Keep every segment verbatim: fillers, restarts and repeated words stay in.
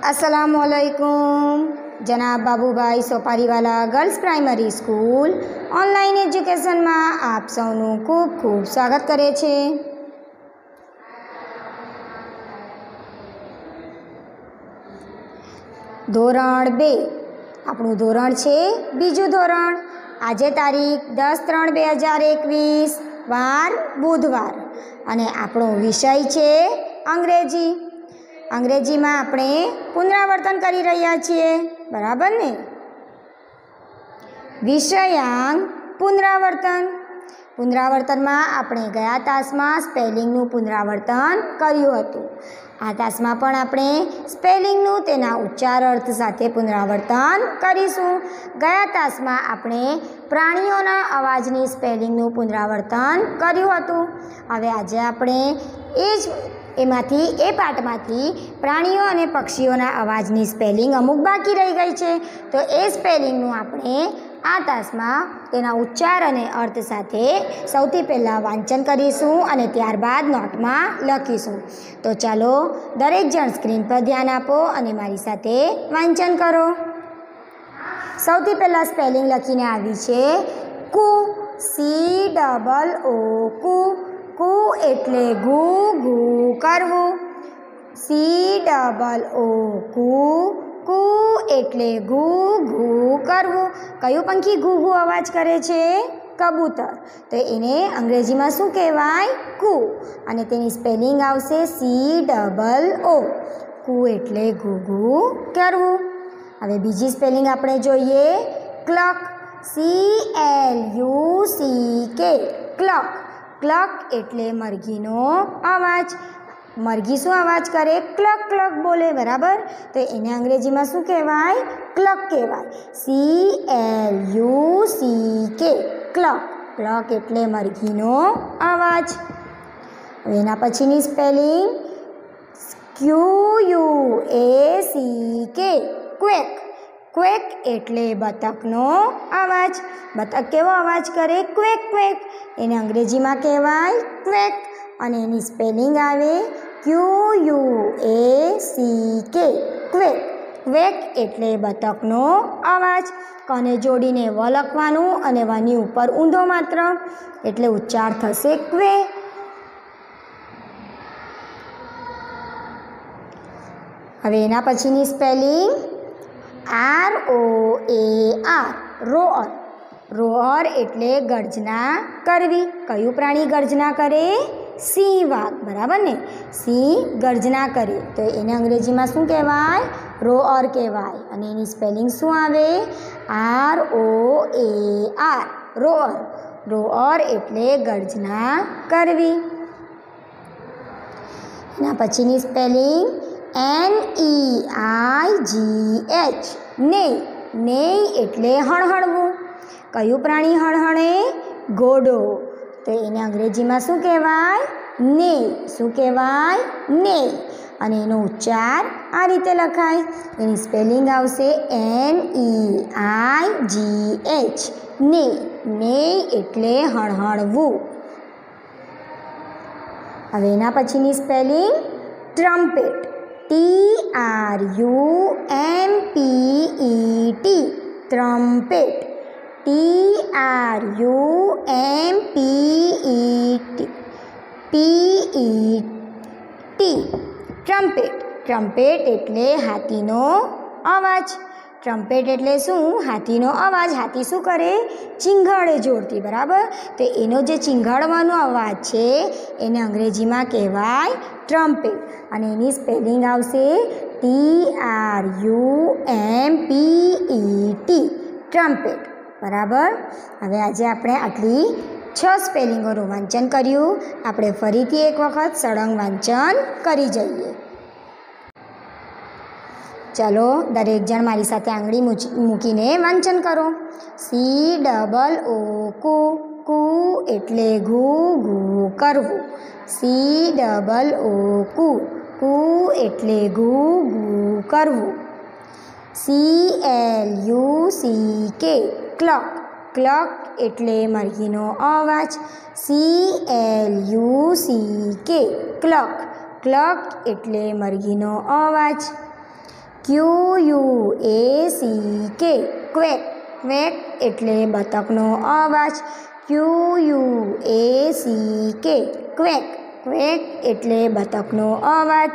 अस्सलामुअलैकुम। जनाब Babubhai Sopariwala girls primary school online education में आप सौनु खूब खूब स्वागत करे छे। धोरण बे आपणुं धोरण छे बीजू धोरण। आजे तारीख दस त्रण बे हज़ार एकवीस वार बुधवार अने आपणो विषय छे अंग्रेजी। अंग्रेजी में आपणे पुनरावर्तन करी रह्या छीए, बराबर ने। विषयांक पुनरावर्तन। पुनरावर्तन में आपणे गया तास में स्पेलिंगनु पुनरावर्तन कर्युं हतुं। आ तास में पण आपणे स्पेलिंगनु तेना उच्चार अर्थ साथे पुनरावर्तन करीशुं। गया तास में आपणे प्राणीओना अवाजनी स्पेलिंगनु पुनरावर्तन कर्युं हतुं। हवे आजे आपणे ए ज एमांथी ए पाठमांथी प्राणीओ अने पक्षीओना अवाजनी स्पेलिंग अमुक बाकी रही गई है, तो ए स्पेलिंगनु आपणे आ तासमां तेना उच्चार अने अर्थ साथे सौथी पहेला वांचन करीशुं अने त्यारबाद नोटमां लखीशुं। तो चालो दरेक जण स्क्रीन पर ध्यान आपो अने मारी साथे वांचन करो। सौथी पहेला स्पेलिंग लखीने आवी छे कू, सी डबल ओ कू। कू एटले घू घू करवू। सी डबल ओ कू। कू एटले घू घू करवू। कयुं पंखी घू घू अवाज करे छे? कबूतर। तो एने अंग्रेजी में शुं कहेवाय? कू। अने तेनी स्पेलिंग आवशे सी डबल ओ। कू एटले घू घू करवू। हवे बीजी स्पेलिंग आपणे जोईए cluck. C L U C K cluck. Clock एटले मरघीनो अवाज। मरघी शू अवाज करे? क्लक क्लक बोले, बराबर। तो एने अंग्रेजी में शू कहेवाय? क्लक कहेवाय। C L U C K cluck. Cluck एटले मरघीनो अवाज। एना पछीनी spelling Q U A C K quack. Quake एटले बतकनो अवाज। बतक केवो अवाज करे? Quack quack. एने अंग्रेजी में कहेवाय क्वेक अने एनी स्पेलिंग आवे Q U A C K quack. Quake एटले बतकनो अवाज। कने जोड़ीने व लखवानुं अने वनी उपर ऊंधो मात्र एटले उच्चार थशे क्वे। हवे एना पछीनी spelling R O A R roar. Roar एटले गर्जना करवी। कयुं प्राणी गर्जना करे? सिंह वाघ, बराबर ने। सिंह गर्जना करे तो एने अंग्रेजी में शुं कहेवाय? रोअर कहेवाय। अने एनी स्पेलिंग शुं आवे? R O A R roar. Roar एटले गर्जना करवी। एना पछीनी spelling N E I G H neigh. Neigh एटले हणहणवू। कयुं प्राणी हणहणे? घोड़ो। तो एने अंग्रेजी में शू कहेवाय? नेय। शू कहेवाय? नेय। अने एनो उच्चार आ रीते लखाय। एनी स्पेलिंग आवशे N E I G H neigh. Neigh एटले हणहणवू। हवे एना पछीनी spelling trumpet. T R U M P E T trumpet. T R U M P E T P E T trumpet. Trumpet एटले हाथीनो अवाज। ट्रम्पेट एटले शुं? हाथीनो अवाज। हाथी शुं करे? चींघाड़े जोरथी, बराबर। तो एनो जे चींघाड़वानो अवाज छे एने अंग्रेजी में कहेवाय ट्रम्पेट। अने एनी स्पेलिंग आवशे T R U M P E T trumpet, बराबर। हवे आजे आपणे आटली छ स्पेलिंगोनुं वांचन कर्युं। आपणे फरीथी एक वखत सळंग वांचन करी जईए। चलो दरेक जण मारी साथे आंगળી मूकीने वांचन करो। सी डबल ओ कू। कू एटले घू घू करवू। सी डबल ओ कू। कू एटले घू घू करवू। सी L U C K cluck. Clock एटले मरघीनो अवाज। सी L U C K cluck. Clock एटले मरघीनो अवाज। Q U A C K quack quack એટલે બતકનો અવાજ Q U A C K quack quack એટલે બતકનો અવાજ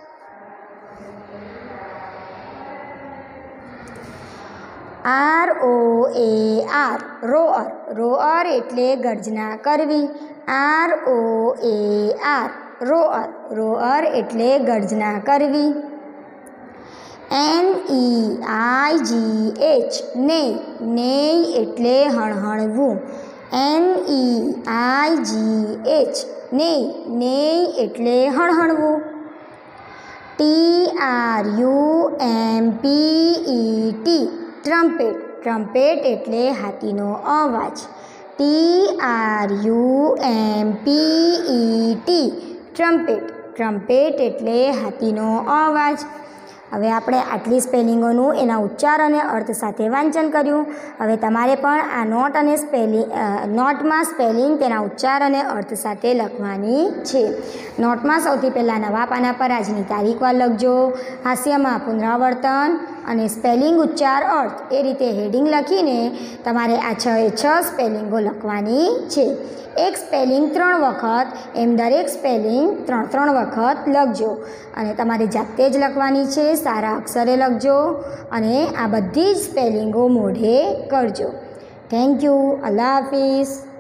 આર ઓ એ આર રોઅર રોઅર એટલે ગર્જના કરવી આર ઓ એ આર રોઅર રોઅર એટલે ગર્જના કરવી એન ઈ આઈ જી એચ નેય નેય એટલે હણહણવું એન ઈ આઈ જી એચ નેય નેય એટલે હણહણવું T R U M P E T trumpet trumpet એટલે હાથીનો અવાજ T R U M P E T trumpet trumpet એટલે હાથીનો અવાજ હવે આપણે આટલી સ્પેલિંગોનું એના ઉચ્ચાર અને અર્થ સાથે વાંચન કર્યું હવે તમારે પણ આ નોટ અને સ્પેલિંગ નોટમાં સ્પેલિંગ તેના ઉચ્ચાર અને અર્થ સાથે લખવાની છે નોટમાં સૌથી પહેલાં નવા પાના પર આજની તારીખવાર લખજો હાસ્યમાં પુનરાવર્તન અને સ્પેલિંગ ઉચ્ચાર અર્થ એ રીતે હેડિંગ લખીને તમારે આ છ એ છ સ્પેલિંગો લખવાની છે એક સ્પેલિંગ ત્રણ વખત એમ દરેક સ્પેલિંગ ત્રણ ત્રણ વખત લખજો અને તમારે જાતે જ લખવાની છે સારા અક્ષરે લખજો અને આ બધી જ સ્પેલિંગો મોઢે કરજો થેન્ક યુ અલ્લાહ હાફિઝ